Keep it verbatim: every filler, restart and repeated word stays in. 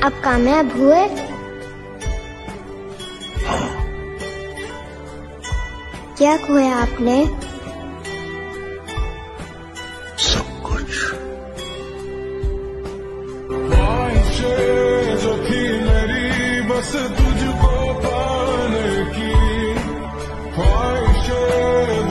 आप कामयाब हुए? हाँ। क्या खोया आपने? सब कुछ। ख्वाहिशें जो थी मेरी बस तुझको पाने की, ख्वाहिशें